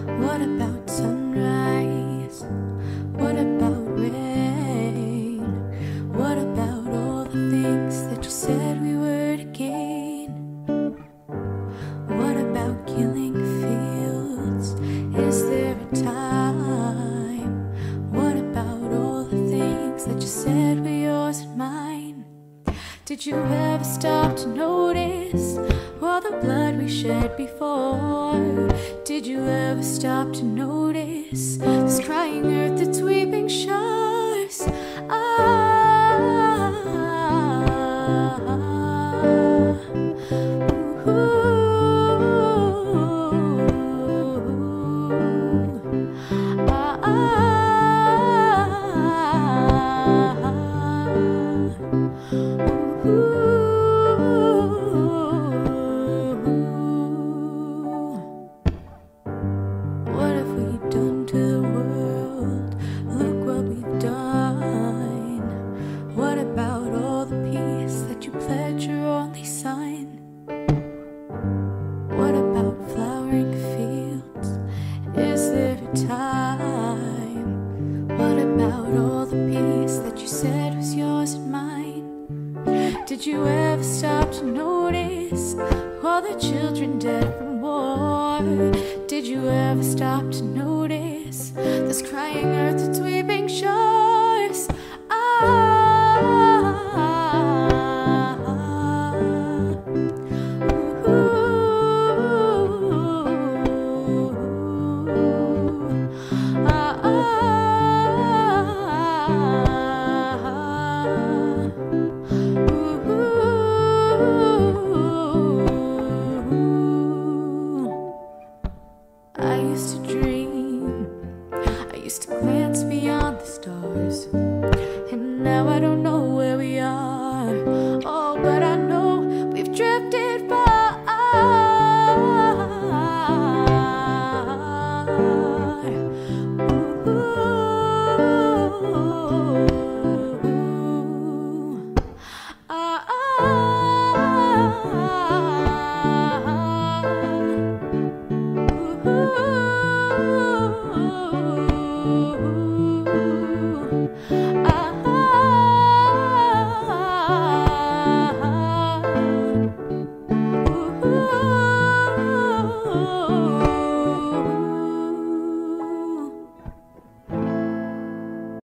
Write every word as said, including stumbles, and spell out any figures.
What about sunrise? What about rain? What about all the things that you said we were to gain? What about killing fields? Is there a time? What about all the things that you said were yours and mine? Did you ever stop to notice all the blood we shed before? Did you ever stop to notice this crying earth that's weeping shores? Ah, ooh, ah, ah, ooh. What have we done to the world? Look what we've done. What about all the peace that you pledged your only son? What about flowering fields? Is there a time? What about all the peace that you said was yours and mine? Did you ever stop to notice all the children dead from war? Did you ever stop to notice this crying earth that's weeping shores? Ah, ooh, ah, I used to dream, I used to glance beyond the stars.